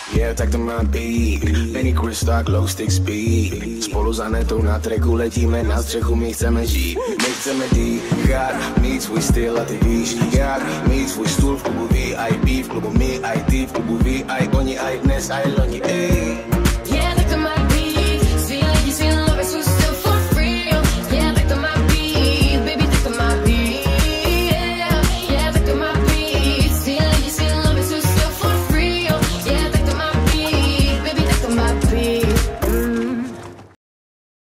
Yeah, tak to má být. Penny Crystal, glow stick speed. Spolu za netou na treku letíme na střechu, my chceme žít. My chceme dýchat, mít svůj styl a ty víš jak. Mít svůj stůl v klubu VIP, v klubu my, IT, v klubu VI, oni, I dnes, I loni, ej.